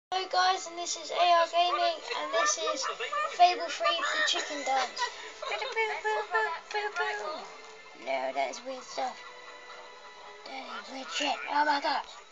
Hello guys, and this is AR Gaming, and this is Fable 3, the chicken dance. No, that is weird stuff. That is weird shit. Oh my god.